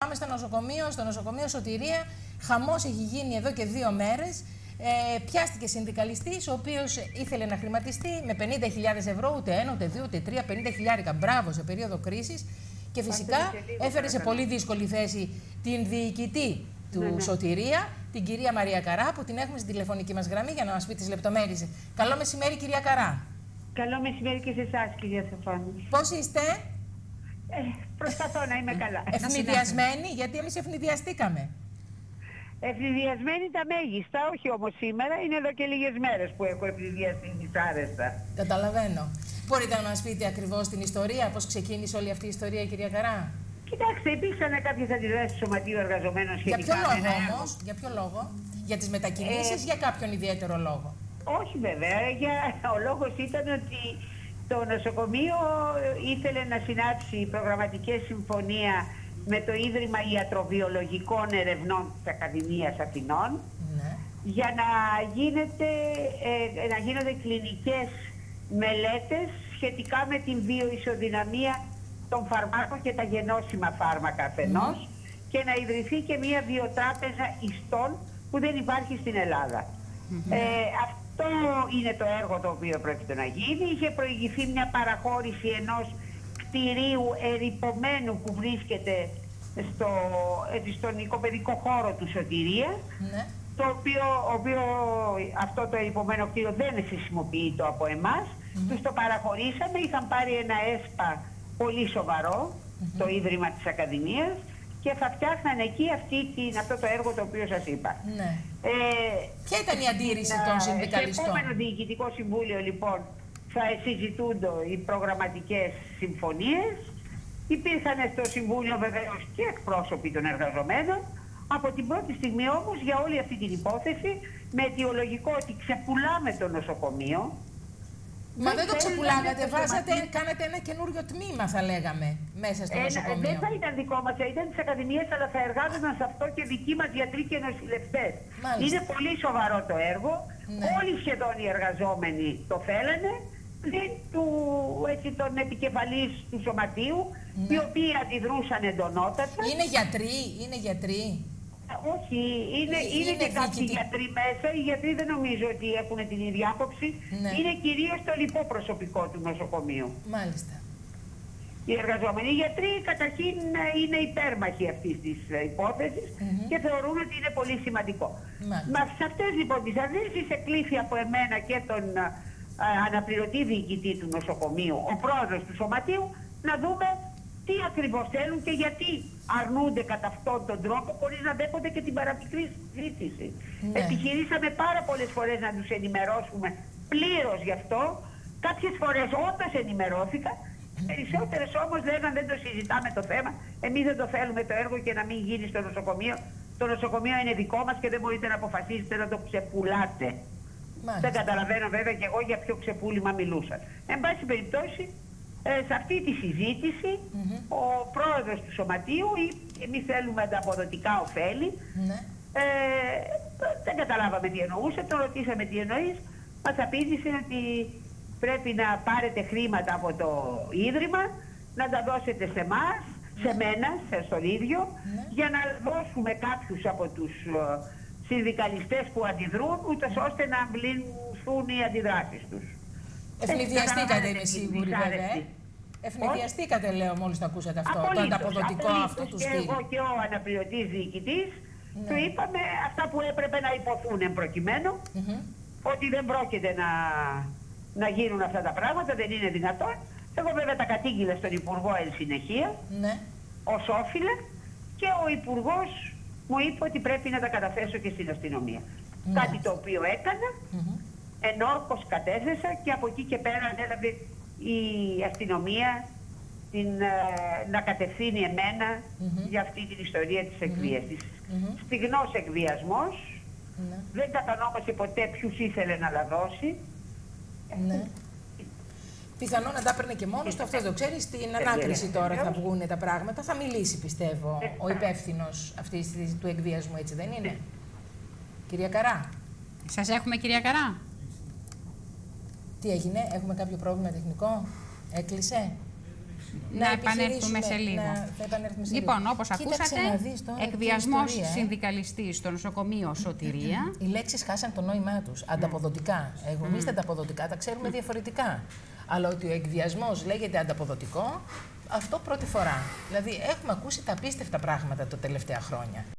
Πάμε στο νοσοκομείο Σωτηρία. Χαμός έχει γίνει εδώ και 2 μέρες. Πιάστηκε συνδικαλιστής, ο οποίος ήθελε να χρηματιστεί με 50.000 ευρώ, ούτε 1, ούτε 2, ούτε 3, 50.000. Μπράβο, σε περίοδο κρίσης. Και φυσικά έφερε σε πολύ δύσκολη θέση την διοικητή του Σωτηρία, την κυρία Μαρία Καρά, που την έχουμε στην τηλεφωνική μας γραμμή για να μας πει τις λεπτομέρειες. Καλό μεσημέρι, κυρία Καρά. Καλό μεσημέρι και σε εσάς, κυρία Σοφάνη. Πώς είστε? Προσπαθώ να είμαι καλά. Ευνηδιασμένοι, γιατί εμείς ευνηδιαστήκαμε. Ευνηδιασμένοι τα μέγιστα, όχι όμως σήμερα. Είναι εδώ και λίγες μέρες που έχω ευνηδιαστεί δυσάρεστα. Καταλαβαίνω. Μπορείτε να μας πείτε ακριβώς την ιστορία, πώς ξεκίνησε όλη αυτή η ιστορία, κυρία Καρά? Κοιτάξτε, υπήρξαν κάποιες αντιδράσεις του Σωματείου Εργαζομένων σχετικά. Για ποιο λόγο όμως, για ποιο λόγο? Για τις μετακινήσεις, για κάποιον ιδιαίτερο λόγο? Όχι βέβαια. Ο λόγος ήταν ότι το νοσοκομείο ήθελε να συνάψει προγραμματική συμφωνία με το Ίδρυμα Ιατροβιολογικών Ερευνών της Ακαδημίας Αθηνών, για να γίνονται κλινικές μελέτες σχετικά με την βιοισοδυναμία των φαρμάκων και τα γενώσιμα φάρμακα αφενός, και να ιδρυθεί και μια βιοτράπεζα ιστών που δεν υπάρχει στην Ελλάδα. Αυτό είναι το έργο το οποίο πρόκειται να γίνει. Είχε προηγηθεί μια παραχώρηση ενός κτηρίου ερειπωμένου που βρίσκεται στον οικοπαιδικό χώρο του Σωτηρία, το οποίο αυτό το ερειπωμένο κτίριο δεν χρησιμοποιείται από εμάς. Τους το παραχωρήσαμε, είχαν πάρει ένα ΕΣΠΑ πολύ σοβαρό, το Ίδρυμα της Ακαδημίας, και θα φτιάχναν εκεί αυτό το έργο το οποίο σας είπα. Ποια ήταν η αντίρρηση των συνδικαλιστών? Στο επόμενο Διοικητικό Συμβούλιο λοιπόν θα συζητούνται οι προγραμματικές συμφωνίες. Υπήρχαν στο Συμβούλιο βεβαίως και εκπρόσωποι των εργαζομένων. Από την πρώτη στιγμή όμως για όλη αυτή την υπόθεση, με αιτιολογικό ότι ξεπουλάμε το νοσοκομείο. Μα δεν το ξεπουλάγατε, κάνατε ένα καινούριο τμήμα, θα λέγαμε, μέσα στο νοσοκομείο. Δεν θα ήταν δικό μας, ήταν της Ακαδημίας, αλλά θα εργάζονταν σε αυτό και δικοί μας γιατροί και νοσηλευτές. Είναι πολύ σοβαρό το έργο. Όλοι σχεδόν οι εργαζόμενοι το θέλανε, πλην των επικεφαλής του Σωματείου, οι οποίοι αντιδρούσαν εντονότατα. Είναι γιατροί. Όχι, είναι και κάποιοι γιατροί μέσα. Οι γιατροί δεν νομίζω ότι έχουν την ίδια άποψη. Είναι κυρίως το λοιπό προσωπικό του νοσοκομείου. Μάλιστα. Οι εργαζόμενοι γιατροί καταρχήν είναι υπέρμαχοι αυτής της υπόθεσης και θεωρούν ότι είναι πολύ σημαντικό. Σε αυτές λοιπόν τις αντίρρησεις εκλήθη από εμένα και τον αναπληρωτή διοικητή του νοσοκομείου, ο πρόεδρος του Σωματείου, να δούμε τι ακριβώς θέλουν και γιατί αρνούνται κατά αυτόν τον τρόπο, χωρίς να δέχονται και την παραπικρή συζήτηση. Επιχειρήσαμε πάρα πολλές φορές να τους ενημερώσουμε πλήρως γι' αυτό. Κάποιες φορές όντως ενημερώθηκαν, περισσότερες όμως λέγαν δεν το συζητάμε το θέμα, εμείς δεν το θέλουμε το έργο και να μην γίνει στο νοσοκομείο. Το νοσοκομείο είναι δικό μας και δεν μπορείτε να αποφασίσετε να το ξεπουλάτε. Δεν καταλαβαίνω βέβαια και εγώ για ποιο ξεπούλημα μιλούσαν. Εν πάση περιπτώσει, σε αυτή τη συζήτηση, ο πρόεδρος του Σωματείου είπε: εμείς θέλουμε ανταποδοτικά ωφέλη. Δεν καταλάβαμε τι εννοούσε, τον ρωτήσαμε τι εννοείς. Μας απήντησε ότι πρέπει να πάρετε χρήματα από το Ίδρυμα, να τα δώσετε σε εμάς, σε μένα, στον ίδιο, για να δώσουμε κάποιους από τους συνδικαλιστές που αντιδρούν, ούτως ώστε να αμβληνθούν οι αντιδράσεις τους. Ευνηδιαστήκατε, είμαι σίγουρη, βέβαια. Ευνηδιαστήκατε, λέω, μόλις το ακούσατε αυτό, το ανταποδοτικό αυτού του στυλ. Εγώ και ο αναπληρωτής διοικητής του είπαμε αυτά που έπρεπε να υποθούν προκειμένου, ότι δεν πρόκειται να γίνουν αυτά τα πράγματα, δεν είναι δυνατόν. Εγώ βέβαια τα κατήγγειλα στον Υπουργό εν συνεχεία, ως όφιλε, και ο Υπουργός μου είπε ότι πρέπει να τα καταθέσω και στην αστυνομία. Κάτι το οποίο έκανα, ενόρκως κατέθεσα, και από εκεί και πέρα ανέλαβε η αστυνομία να κατευθύνει εμένα για αυτή την ιστορία της εκβίασης. Στιγνός εκβιασμός, δεν κατανόμασε ποτέ ποιους ήθελε να λαδώσει. Πιθανόν να τα έπαιρνε και μόνος του, αυτό το ξέρει. Στην ανάκριση τώρα θα βγουν τα πράγματα. Θα μιλήσει, πιστεύω, ο υπεύθυνος του εκβιασμού, έτσι δεν είναι? Κυρία Καρά. Σας έχουμε, κυρία Καρά. Τι έγινε, έχουμε κάποιο πρόβλημα τεχνικό? Έκλεισε? να επανέλθουμε σε λίγο. Λοιπόν, όπως ακούσατε, εκβιασμός συνδικαλιστή στο νοσοκομείο Σωτηρία. Οι λέξεις χάσαν το νόημά τους. Ανταποδοτικά. Εμείς τα ανταποδοτικά τα ξέρουμε διαφορετικά. Αλλά ότι ο εκβιασμός λέγεται ανταποδοτικό, αυτό πρώτη φορά. Δηλαδή, έχουμε ακούσει τα απίστευτα πράγματα τα τελευταία χρόνια.